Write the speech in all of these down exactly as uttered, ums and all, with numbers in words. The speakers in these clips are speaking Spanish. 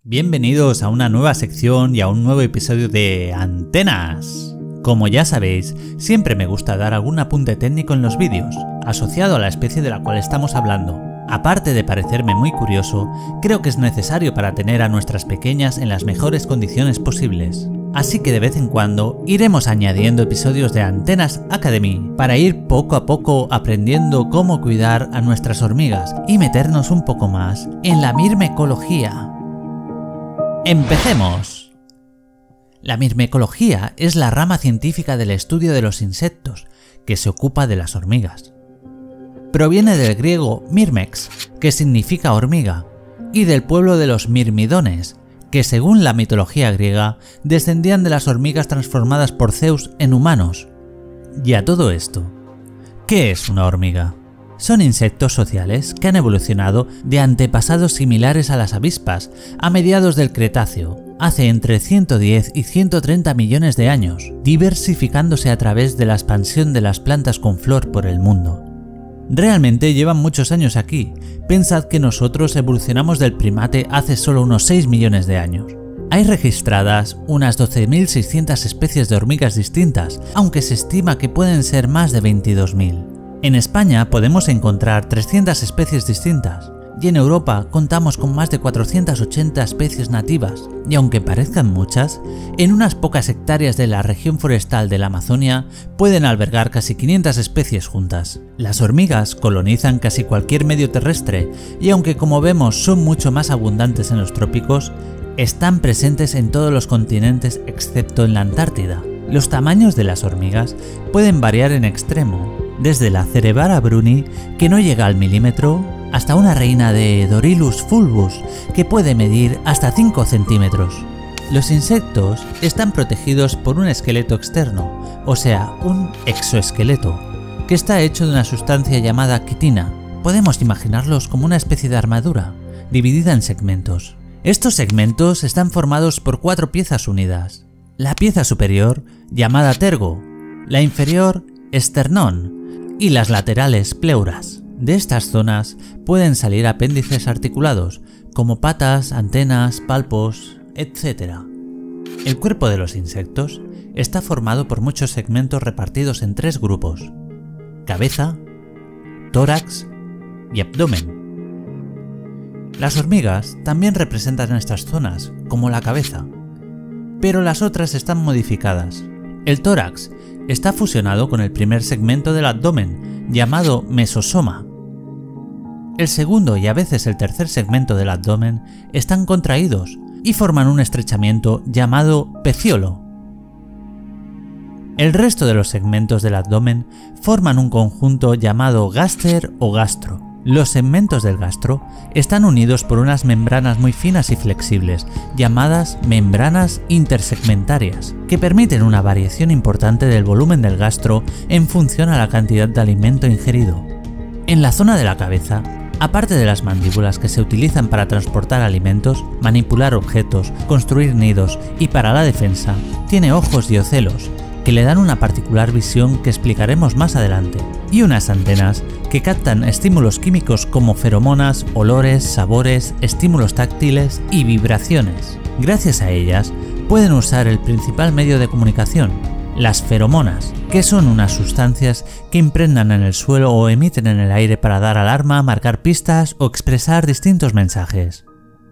Bienvenidos a una nueva sección y a un nuevo episodio de Antenas. Como ya sabéis, siempre me gusta dar algún apunte técnico en los vídeos, asociado a la especie de la cual estamos hablando. Aparte de parecerme muy curioso, creo que es necesario para tener a nuestras pequeñas en las mejores condiciones posibles. Así que de vez en cuando iremos añadiendo episodios de Antenas Academy para ir poco a poco aprendiendo cómo cuidar a nuestras hormigas y meternos un poco más en la mirmecología. ¡Empecemos! La mirmecología es la rama científica del estudio de los insectos que se ocupa de las hormigas. Proviene del griego mirmex, que significa hormiga, y del pueblo de los mirmidones, que según la mitología griega descendían de las hormigas transformadas por Zeus en humanos. Y a todo esto, ¿qué es una hormiga? Son insectos sociales que han evolucionado de antepasados similares a las avispas a mediados del Cretáceo, hace entre ciento diez y ciento treinta millones de años, diversificándose a través de la expansión de las plantas con flor por el mundo. Realmente llevan muchos años aquí. Pensad que nosotros evolucionamos del primate hace solo unos seis millones de años. Hay registradas unas doce mil seiscientas especies de hormigas distintas, aunque se estima que pueden ser más de veintidós mil. En España podemos encontrar trescientas especies distintas, y en Europa contamos con más de cuatrocientas ochenta especies nativas, y aunque parezcan muchas, en unas pocas hectáreas de la región forestal de la Amazonia pueden albergar casi quinientas especies juntas. Las hormigas colonizan casi cualquier medio terrestre, y aunque como vemos son mucho más abundantes en los trópicos, están presentes en todos los continentes excepto en la Antártida. Los tamaños de las hormigas pueden variar en extremo, desde la Cerebara bruni, que no llega al milímetro, hasta una reina de Dorilus fulvus, que puede medir hasta cinco centímetros. Los insectos están protegidos por un esqueleto externo, o sea, un exoesqueleto, que está hecho de una sustancia llamada quitina. Podemos imaginarlos como una especie de armadura, dividida en segmentos. Estos segmentos están formados por cuatro piezas unidas. La pieza superior, llamada tergo, la inferior, esternón, y las laterales, pleuras. De estas zonas pueden salir apéndices articulados, como patas, antenas, palpos, etcétera. El cuerpo de los insectos está formado por muchos segmentos repartidos en tres grupos: cabeza, tórax y abdomen. Las hormigas también representan estas zonas, como la cabeza, pero las otras están modificadas. El tórax está fusionado con el primer segmento del abdomen, llamado mesosoma. El segundo y a veces el tercer segmento del abdomen están contraídos y forman un estrechamiento llamado peciolo. El resto de los segmentos del abdomen forman un conjunto llamado gaster o gastro. Los segmentos del gastro están unidos por unas membranas muy finas y flexibles, llamadas membranas intersegmentarias, que permiten una variación importante del volumen del gastro en función a la cantidad de alimento ingerido. En la zona de la cabeza, aparte de las mandíbulas que se utilizan para transportar alimentos, manipular objetos, construir nidos y para la defensa, tiene ojos y ocelos, que le dan una particular visión que explicaremos más adelante, y unas antenas que captan estímulos químicos como feromonas, olores, sabores, estímulos táctiles y vibraciones. Gracias a ellas, pueden usar el principal medio de comunicación, las feromonas, que son unas sustancias que impregnan en el suelo o emiten en el aire para dar alarma, marcar pistas o expresar distintos mensajes.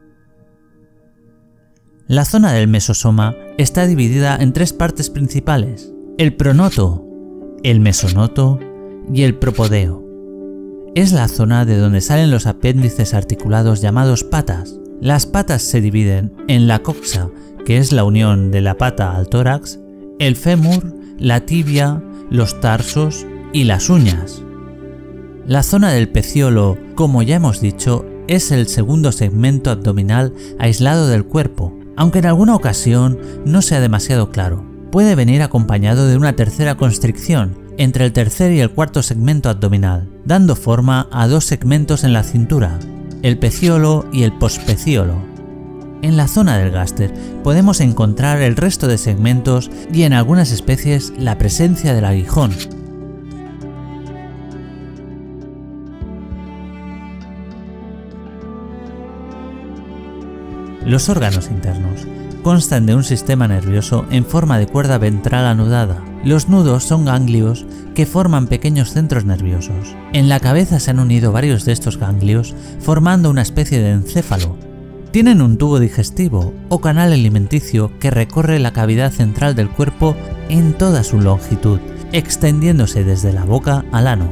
La zona del mesosoma está dividida en tres partes principales: el pronoto, el mesonoto y el propodeo. Es la zona de donde salen los apéndices articulados llamados patas. Las patas se dividen en la coxa, que es la unión de la pata al tórax, el fémur, la tibia, los tarsos y las uñas. La zona del peciolo, como ya hemos dicho, es el segundo segmento abdominal aislado del cuerpo, aunque en alguna ocasión no sea demasiado claro. Puede venir acompañado de una tercera constricción entre el tercer y el cuarto segmento abdominal, dando forma a dos segmentos en la cintura, el peciolo y el pospeciolo. En la zona del gáster podemos encontrar el resto de segmentos y en algunas especies la presencia del aguijón. Los órganos internos constan de un sistema nervioso en forma de cuerda ventral anudada. Los nudos son ganglios que forman pequeños centros nerviosos. En la cabeza se han unido varios de estos ganglios formando una especie de encéfalo. Tienen un tubo digestivo o canal alimenticio que recorre la cavidad central del cuerpo en toda su longitud, extendiéndose desde la boca al ano.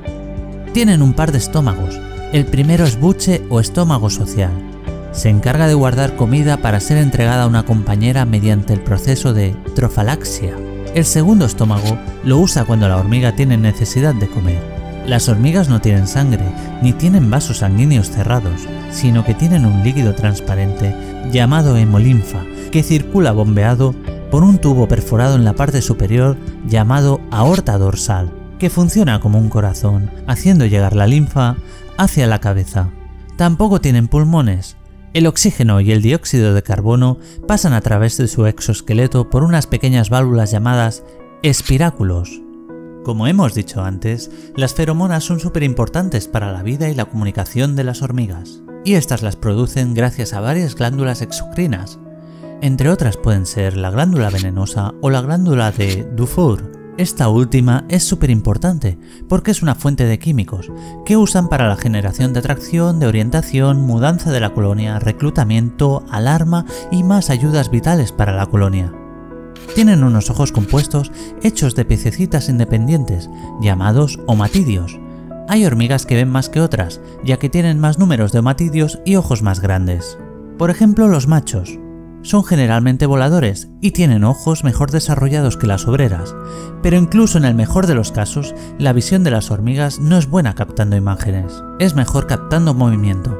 Tienen un par de estómagos. El primero es buche o estómago social. Se encarga de guardar comida para ser entregada a una compañera mediante el proceso de trofalaxia. El segundo estómago lo usa cuando la hormiga tiene necesidad de comer. Las hormigas no tienen sangre, ni tienen vasos sanguíneos cerrados, sino que tienen un líquido transparente llamado hemolinfa, que circula bombeado por un tubo perforado en la parte superior llamado aorta dorsal, que funciona como un corazón, haciendo llegar la linfa hacia la cabeza. Tampoco tienen pulmones. El oxígeno y el dióxido de carbono pasan a través de su exoesqueleto por unas pequeñas válvulas llamadas espiráculos. Como hemos dicho antes, las feromonas son súper importantes para la vida y la comunicación de las hormigas, y estas las producen gracias a varias glándulas exocrinas. Entre otras pueden ser la glándula venenosa o la glándula de Dufour. Esta última es súper importante porque es una fuente de químicos que usan para la generación de atracción, de orientación, mudanza de la colonia, reclutamiento, alarma y más ayudas vitales para la colonia. Tienen unos ojos compuestos hechos de piececitas independientes, llamados omatidios. Hay hormigas que ven más que otras, ya que tienen más números de omatidios y ojos más grandes. Por ejemplo, los machos. Son generalmente voladores y tienen ojos mejor desarrollados que las obreras, pero incluso en el mejor de los casos, la visión de las hormigas no es buena captando imágenes, es mejor captando movimiento.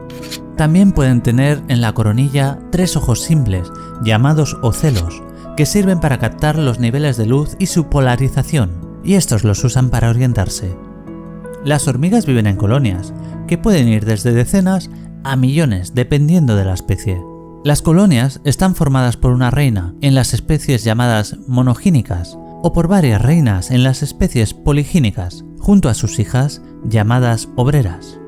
También pueden tener en la coronilla tres ojos simples, llamados ocelos, que sirven para captar los niveles de luz y su polarización, y estos los usan para orientarse. Las hormigas viven en colonias, que pueden ir desde decenas a millones dependiendo de la especie. Las colonias están formadas por una reina en las especies llamadas monogínicas o por varias reinas en las especies poligínicas, junto a sus hijas llamadas obreras.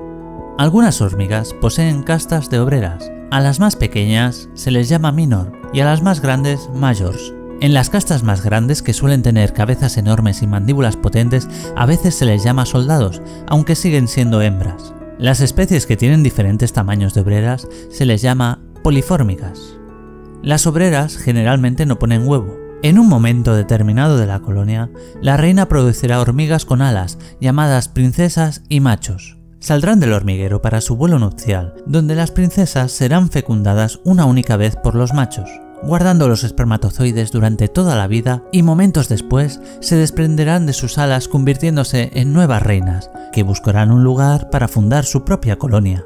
Algunas hormigas poseen castas de obreras. A las más pequeñas se les llama minor y a las más grandes majors. En las castas más grandes, que suelen tener cabezas enormes y mandíbulas potentes, a veces se les llama soldados, aunque siguen siendo hembras. Las especies que tienen diferentes tamaños de obreras se les llama polifórmicas. Las obreras generalmente no ponen huevo. En un momento determinado de la colonia, la reina producirá hormigas con alas, llamadas princesas y machos. Saldrán del hormiguero para su vuelo nupcial, donde las princesas serán fecundadas una única vez por los machos, guardando los espermatozoides durante toda la vida, y momentos después se desprenderán de sus alas convirtiéndose en nuevas reinas, que buscarán un lugar para fundar su propia colonia.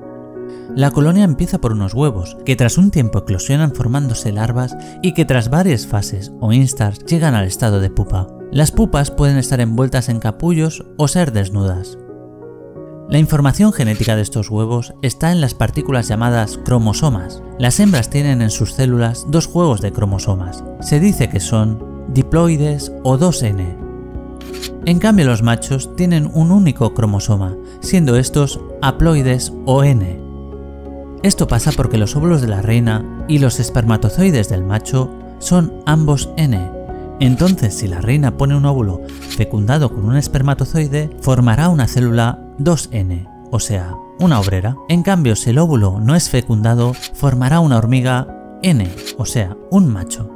La colonia empieza por unos huevos, que tras un tiempo eclosionan formándose larvas y que tras varias fases o instars llegan al estado de pupa. Las pupas pueden estar envueltas en capullos o ser desnudas. La información genética de estos huevos está en las partículas llamadas cromosomas. Las hembras tienen en sus células dos juegos de cromosomas. Se dice que son diploides o dos ene. En cambio, los machos tienen un único cromosoma, siendo estos haploides o ene. Esto pasa porque los óvulos de la reina y los espermatozoides del macho son ambos ene. Entonces, si la reina pone un óvulo fecundado con un espermatozoide, formará una célula dos ene, o sea, una obrera. En cambio, si el óvulo no es fecundado, formará una hormiga ene, o sea, un macho.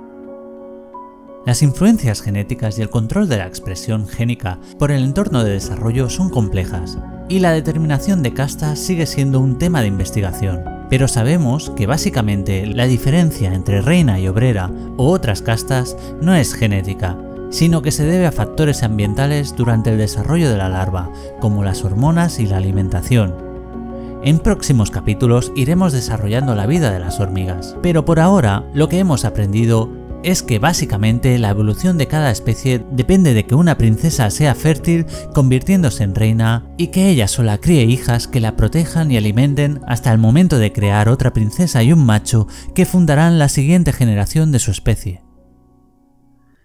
Las influencias genéticas y el control de la expresión génica por el entorno de desarrollo son complejas, y la determinación de castas sigue siendo un tema de investigación. Pero sabemos que básicamente la diferencia entre reina y obrera o otras castas no es genética, sino que se debe a factores ambientales durante el desarrollo de la larva, como las hormonas y la alimentación. En próximos capítulos iremos desarrollando la vida de las hormigas, pero por ahora lo que hemos aprendido es que básicamente la evolución de cada especie depende de que una princesa sea fértil convirtiéndose en reina y que ella sola críe hijas que la protejan y alimenten hasta el momento de crear otra princesa y un macho que fundarán la siguiente generación de su especie.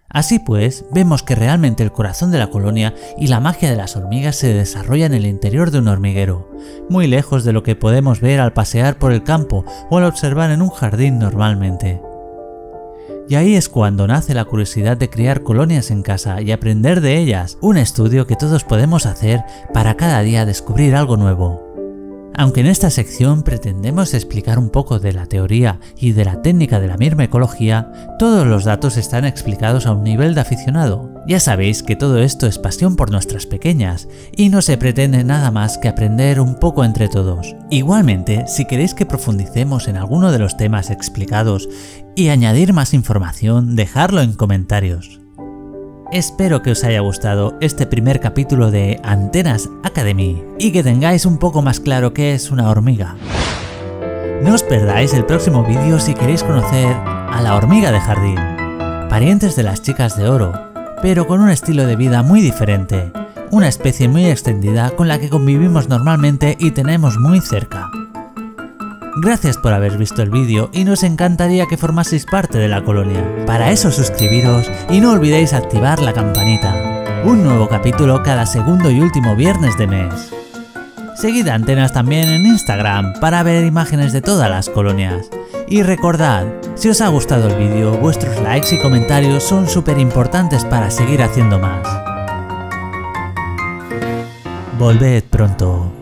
Así pues, vemos que realmente el corazón de la colonia y la magia de las hormigas se desarrolla en el interior de un hormiguero, muy lejos de lo que podemos ver al pasear por el campo o al observar en un jardín normalmente. Y ahí es cuando nace la curiosidad de crear colonias en casa y aprender de ellas, un estudio que todos podemos hacer para cada día descubrir algo nuevo. Aunque en esta sección pretendemos explicar un poco de la teoría y de la técnica de la mirmecología, todos los datos están explicados a un nivel de aficionado. Ya sabéis que todo esto es pasión por nuestras pequeñas y no se pretende nada más que aprender un poco entre todos. Igualmente, si queréis que profundicemos en alguno de los temas explicados y añadir más información, dejadlo en comentarios. Espero que os haya gustado este primer capítulo de Antenas Academy y que tengáis un poco más claro qué es una hormiga. No os perdáis el próximo vídeo si queréis conocer a la hormiga de jardín, parientes de las chicas de oro, pero con un estilo de vida muy diferente, una especie muy extendida con la que convivimos normalmente y tenemos muy cerca. Gracias por haber visto el vídeo y nos encantaría que formaseis parte de la colonia. Para eso suscribiros y no olvidéis activar la campanita. Un nuevo capítulo cada segundo y último viernes de mes. Seguid a Antenas también en Instagram para ver imágenes de todas las colonias. Y recordad, si os ha gustado el vídeo, vuestros likes y comentarios son súper importantes para seguir haciendo más. Volved pronto.